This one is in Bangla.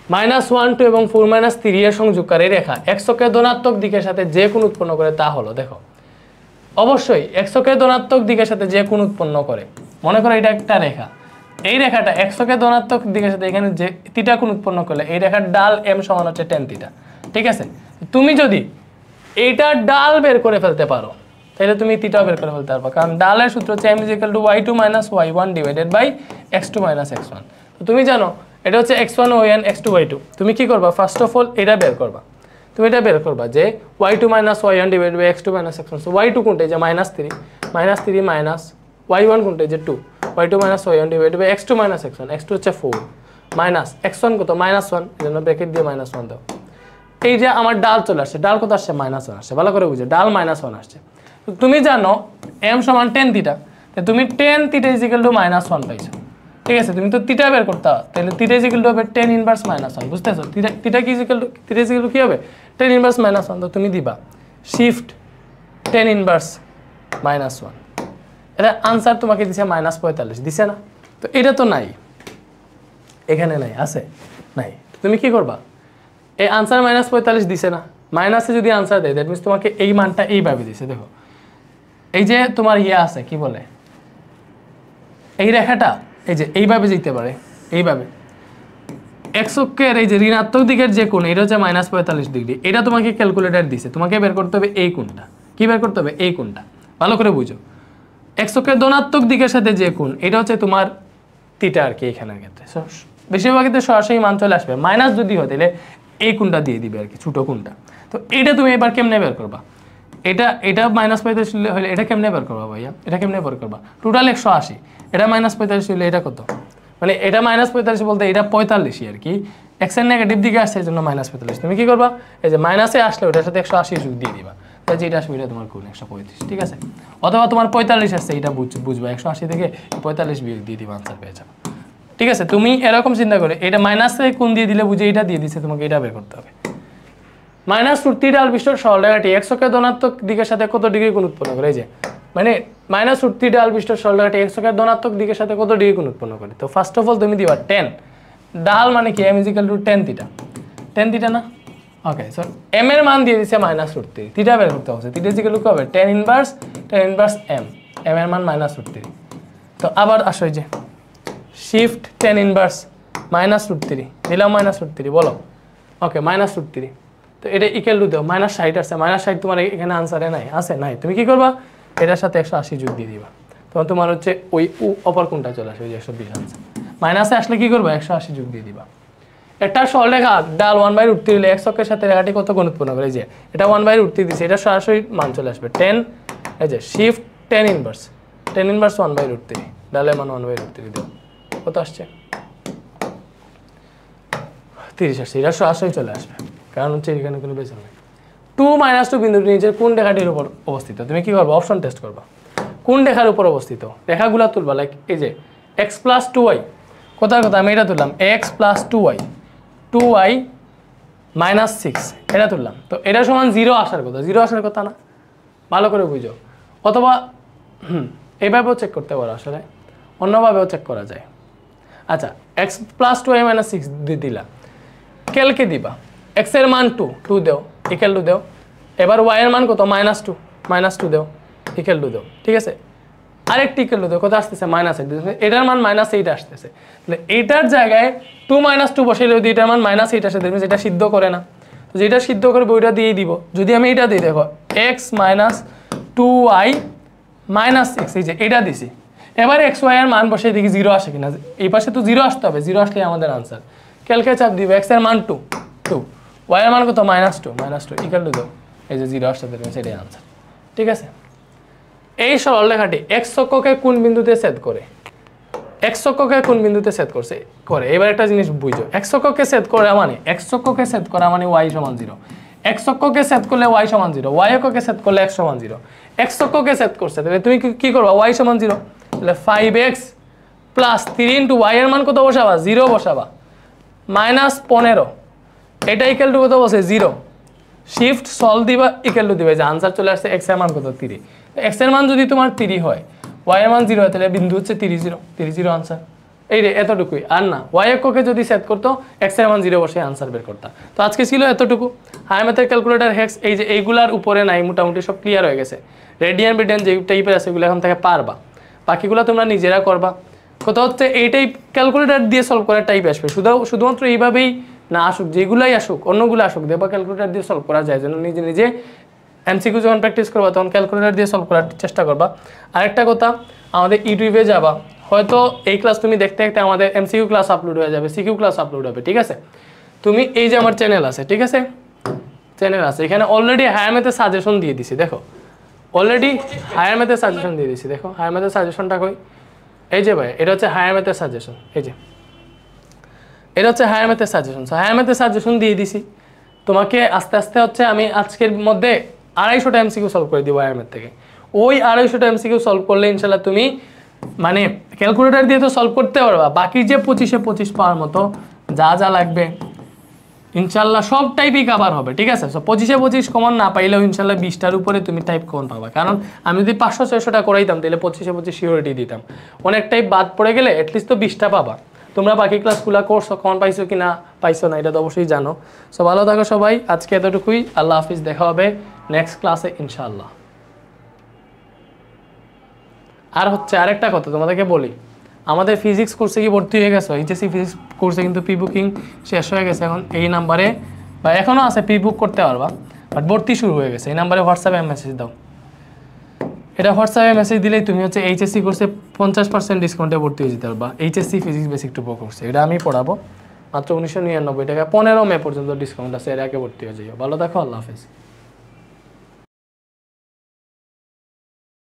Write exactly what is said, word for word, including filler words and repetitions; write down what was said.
মাইনাস ওয়ান টু এবং ফোর মাইনাস থ্রি এর সংযোগকারী রেখা এক্সকে ধনাত্মক দিকের সাথে যে কোণ উৎপন্ন করে তা হলো। দেখো অবশ্যই এক্সকে ধনাত্মক দিকের সাথে যে কোণ উৎপন্ন করে, মনে করো এটা একটা রেখা, এই রেখাটা এক্সকে ধনাত্মক দিকের সাথে এখানে যে থিটা কোণ উৎপন্ন করলে এই রেখার ডাল এম সমান হচ্ছে টেন থিটা। ঠিক আছে, তুমি যদি এইটার ডাল বের করে ফেলতে পারো তাহলে তুমি থিটাও বের করে ফেলতে পারবে, কারণ ডালের সূত্র হচ্ছে m is equal to y two minus y one divided by x two minus x one। তো তুমি জানো এটা হচ্ছে x one y one x two y two। তুমি কি করবা, ফার্স্ট অফ অল এটা বের করবা, তুমি এটা বের করবা যে y two minus y one divided by x two minus x one। So y two কোনটা, যে minus three, minus three minus y one কোনটা, যে two, y two minus y one divided by x two minus x one, x two হচ্ছে ফোর মাইনাস x one কত মাইনাস ওয়ান, এজন্য ব্র্যাকেট দিয়ে মাইনাস ওয়ান দাও। এই যে আমার ডাল চলে আসছে, ডাল কত আসছে মাইনাস ওয়ান আসছে, ভালো করে বুঝে ডাল মাইনাস ওয়ান আসছে। তুমি জানো m সমান টেন থিটা, তুমি tan theta is equal to minus one পাইছো। ঠিক আছে, তুমি তো থিটা বের করতে হবে, তাহলে থিটা ইজ ইকুয়াল টু হবে টেন ইনভার্স মাইনাস ওয়ান, বুঝতেছো? থিটা থিটা কি is equal to, theta is equal to কি হবে, টেন ইনভার্স মাইনাস ওয়ান। তো তুমি দিবা shift tan inverse minus one, এটা আনসার তোমাকে দিছে মাইনাস পঁয়তাল্লিশ, দিছে না? তো এটা তো নাই, এখানে নাই, আছে নাই, তুমি কি করবা, এই আনসার মাইনাস পঁয়তাল্লিশ দিছে না, মাইনাসে যদি আনসার দেয় দ্যাট মিনস তোমাকে এই মানটা এইভাবে দিছে। দেখো এই যে তোমার ইয়ে আছে কি বলে, এই রেখাটা এই যে এইভাবে যেতে পারে, এইভাবে এক্স অক্ষের এই যে ঋণাত্মক দিকের যে কোণ, এটা হচ্ছে মাইনাস পঁয়তাল্লিশ ডিগ্রি, এটা তোমাকে ক্যালকুলেটার দিছে, তোমাকে বের করতে হবে এই কোণটা। কি বের করতে হবে, এই কোণটা, ভালো করে বুঝো। এক্স অক্ষের ধনাত্মক দিকের সাথে যে কোণ, এটা হচ্ছে তোমার থিটা আর কি, এখানের ক্ষেত্রে বেশিরভাগ ক্ষেত্রে সরাসরি মান চলে আসবে, মাইনাস যদি হয় তাহলে এই কোণটা দিয়ে দিবে আর কি, ছোটো কোণটা। তো এটা তুমি এবার কেমনে বের করবা, এটা এটা মাইনাস পঁয়তাল্লিশ হলে এটা কেমনে বের করবা ভাইয়া, এটা কেমনে বের করবা, টোটাল একশো আশি, এটা মাইনাস পঁয়তাল্লিশ হলে এটা কত, মানে এটা মাইনাস পঁয়তাল্লিশ বলতে এটা পঁয়তাল্লিশই আর কি, এক্সের নেগেটিভ দিকে আসছে এই জন্য মাইনাস পঁয়তাল্লিশ। তুমি কি করবা, এই যে মাইনাসে আসলে ওটার সাথে একশো আশি যোগ দিয়ে দিবা, তাই যেটা আসবে এটা তোমার কোণ একশো পঁয়ত্রিশ। ঠিক আছে, অথবা তোমার পঁয়তাল্লিশ আসছে, এটা বুঝ বুঝবা একশো আশি থেকে পঁয়তাল্লিশ বিয়োগ দিয়ে দিবা, আনসার পেয়ে যাবে। ঠিক আছে, তুমি এরকম চিন্তা করে এটা মাইনাসে কোণ দিয়ে দিলে বুঝে এটা দিয়ে দিচ্ছে, তোমাকে এটা বের করতে হবে। মাইনাস রুট থ্রি ডাল বিশিষ্ট সরলরেখাটি এক্স অক্ষের ধনাত্মক দিকের সাথে কত ডিগ্রি কোণ উৎপন্ন করে, এই যে মানে মাইনাস রুট থ্রি ডাল বিশিষ্ট সরলরেখাটি এক্স অক্ষের ধনাত্মক দিকের সাথে কত ডিগ্রি কোণ উৎপন্ন করে। তো ফার্স্ট অফ অল তুমি দিবা টেন, ডাল মানে কি m is equal to tan theta, tan theta না, ওকে। সো এম এর মান দিয়ে দিচ্ছে মাইনাস রুট থ্রি, থিটা বের করতে হবে, থিটা ইজ ইকুয়াল টু কি হবে, tan inverse tan inverse m, m এর মান মাইনাস রুট থ্রি। তো আবার আসো এই যে shift tan inverse minus root three, দিলাম মাইনাস রুট থ্রি, বলো ওকে মাইনাস রুট থ্রি। তো এটা ইকুয়াল টু দাও, মাইনাস ষাট আসছে, মাইনাস ষাট তোমার এখানে আনসারে নাই, আছে নাই, তুমি কি করবা, এটার সাথে একশো আশি যোগ দিয়ে দিবা, তখন তোমার হচ্ছে ওই অপর কোণটা চলে আসবে, ওই যে একশো বিশ আনসার। মাইনাসে আসলে কি করবা, একশো আশি যোগ দিয়ে দিবা। একটা সরলরেখা ডাল ওয়ান বাই রুট থ্রি হলে এক্স অক্ষের সাথে রেখাটি কত কোণ উৎপন্ন করে, যে এটা ওয়ান বাই রুট থ্রি দিচ্ছে, এটা সরাসরি মান চলে আসবে টেন, এই যে shift tan inverse, tan inverse one by root three, ডালের মান ওয়ান বাই রুট থ্রি দেবো, কত আসছে তিরিশ আসছে, এটা সরাসরি চলে আসবে, কারণ হচ্ছে এখানে কোনো বেশি নেই। টু মাইনাস টু বিন্দুটি নিচের কোন রেখাটির উপর অবস্থিত, তুমি কি করবো, অপশন টেস্ট করবা, কোন রেখার উপর অবস্থিত, রেখাগুলো তুলবা, লাইক এই যে এক্স প্লাস টু ওয়াই, কোথার কথা আমি এটা তুললাম, x plus two y, two y minus six, এটা তুললাম। তো এটা সমান জিরো আসার কথা, জিরো আসার কথা না, ভালো করে বুঝো। অথবা হুম এইভাবেও চেক করতে পারো, আসলে অন্যভাবেও চেক করা যায়। আচ্ছা, x plus two y minus six দিলা, ক্যালকে দিবা, এক্স এর মান টু, টু দেও, ইকুয়াল টু দেও, এবার ওয়াই এর মান কত মাইনাস টু, মাইনাস টু দেও, ইকুয়াল টু দেও। ঠিক আছে, আরেকটি ইকুয়াল টু দেও, কত আসতেছে মাইনাস এইট, এটার মান মাইনাস এইট আসতেছে, তাহলে এইটার জায়গায় টু মাইনাস টু বসাইলে যদি এটার মান মাইনাস এইট আসে, দেখবেন এটা সিদ্ধ করে না, তো যেটা সিদ্ধ করবে ওইটা দিয়েই দিব। যদি আমি এটা দিই, দেখো x minus two y minus six, এই যে এটা দিছি, এবার এক্স ওয়াই এর মান বসে দেখি জিরো আসে কিনা, এই পাশে তো জিরো আসতে হবে, জিরো আসলে আমাদের আনসার। ক্যালকে চাপ দিব, এক্স এর মান টু, টু ওয়াই এর মান কত minus two, minus two equal to দাও, এই যে জিরো আসতে দেখবেন সেটাই আনসার। ঠিক আছে, এই সরলরেখাটি এক্স অক্ষকে কোন বিন্দুতে ছেদ করে, এক্স অক্ষকে কোন বিন্দুতে ছেদ করছে করে, এবার একটা জিনিস বুঝো, এক্স অক্ষকে ছেদ করা মানে, এক্স অক্ষকে ছেদ করা মানে ওয়াই সমান জিরো, এক্স অক্ষকে ছেদ করলে ওয়াই সমান জিরো, ওয়াই অক্ষকে ছেদ করলে এক্স সমান জিরো, এক্স অক্ষকে ছেদ করছে, তাহলে তুমি কি করবা, ওয়াই সমান জিরো, তাহলে five x plus three into y এর মান কত বসাবা, জিরো বসাবা, মাইনাস পনেরো, এটা ইকুয়াল টু কত বসে জিরো, শিফট সলভ দিবা, ইকুয়াল টু দিবা, যে আনসার চলে আসছে এক্স এর মান কত থ্রি, এক্স এর মান যদি তোমার থ্রি হয়, ওয়াই এর মান জিরো হয়, তাহলে বিন্দু হচ্ছে three zero, three zero answer. এই রে এতটুকুই, আর না ওয়াই এককে যদি সেট করতো এক্স এর মান জিরো বসে আনসার বের করতাম। তো আজকে ছিল এতটুকু। হায়ার ম্যাথের ক্যালকুলেটর হেক্স এই যে এইগুলার উপরে নাই, মোটামুটি সব ক্লিয়ার হয়ে গেছে। রেডিয়ান বিডিয়ান যে টাইপের আছে এগুলো এখন থেকে পারবা, বাকিগুলো তোমরা নিজেরা করবা। কথা হচ্ছে এই টাইপ ক্যালকুলেটর দিয়ে সলভ করার টাইপ আসবে, শুধু শুধুমাত্র এইভাবেই না আসুক, যেগুলাই আসুক অন্যগুলো আসুক দেখবা ক্যালকুলেটর দিয়ে সলভ করা যায়। যেন নিজে নিজে এমসিকিউ যখন প্র্যাকটিস করবা তখন ক্যালকুলেটর দিয়ে সলভ করার চেষ্টা করবা। আরেকটা কথা, আমাদের ইউটিউবে যাবা, হয়তো এই ক্লাস তুমি দেখতে দেখতে আমাদের এমসিকিউ ক্লাস আপলোড হয়ে যাবে, সিকিউ ক্লাস আপলোড হবে, ঠিক আছে। তুমি এই যে আমার চ্যানেল আছে, ঠিক আছে, চ্যানেল আছে, এখানে অলরেডি হায়ার ম্যাথের সাজেশন দিয়ে দিছি, দেখো অলরেডি হায়ার ম্যাথের সাজেশন দিয়ে দিছি। দেখো হায়ার ম্যাথের সাজেশনটা কই, এই যে ভাই এটা হচ্ছে হায়ার ম্যাথের সাজেশন, এই যে এটা হচ্ছে হায়ার ম্যাথের সাজেশন। সো হায়ার ম্যাথের সাজেশন দিয়ে দিছি তোমাকে। আস্তে আস্তে হচ্ছে আমি আজকের মধ্যে আড়াইশোটা এমসিকিউ সলভ করে দিব হায়ার ম্যাথ থেকে। ওই আড়াইশোটা এমসিকিউ সলভ করলে ইনশাল্লাহ তুমি মানে ক্যালকুলেটর দিয়ে তো সলভ করতে পারবা, বাকি যে পঁচিশে পঁচিশ পাওয়ার মতো যা যা লাগবে ইনশাল্লাহ সব টাইপই কাভার হবে, ঠিক আছে। সো পঁচিশে পঁচিশ কমন না পাইলেও ইনশাল্লাহ বিশটার উপরে তুমি টাইপ কমন পাবা, কারণ আমি যদি পাঁচশো ছয়শোটা করাইতাম তাহলে পঁচিশে পঁচিশ সিওরিটি দিতাম। অনেক টাইপ বাদ পড়ে গেলে অ্যাটলিস্ট তো বিশটা পাবা। তোমরা বাকি ক্লাসগুলো করছো, কমন পাইছো কি না পাইছো না এটা তো অবশ্যই জানো। সো ভালো থাকো সবাই, আজকে এতটুকুই, আল্লাহ হাফিজ, দেখা হবে নেক্সট ক্লাসে ইনশাআল্লাহ। আর হচ্ছে আরেকটা কথা তোমাদেরকে বলি, আমাদের ফিজিক্স কোর্সে কি ভর্তি হয়ে গেছো? এইচএসসি ফিজিক্স কোর্সে কিন্তু প্রি বুকিং শেষ হয়ে গেছে, এখন এই নাম্বারে বা এখনও আছে প্রি বুক করতে পারবা, বাট ভর্তি শুরু হয়ে গেছে। এই নাম্বারে হোয়াটসঅ্যাপে মেসেজ দাও, এটা হোয়াটসঅ্যাপে মেসেজ দিলেই তুমি হচ্ছে এইচএসসি কোর্সে পঞ্চাশ পার্সেন্ট ডিসকাউন্টে ভর্তি হয়ে যেতে পারবা। এইচএসসি ফিজিক্স বেসিক টু কোর্সে এটা আমি পড়াবো মাত্র উনিশশো নিরানব্বই টাকা, পনেরো মে পর্যন্ত ডিসকাউন্ট আছে, এর আগে ভর্তি হয়ে যাইও। ভালো থাকো, আল্লাহ হাফেজ।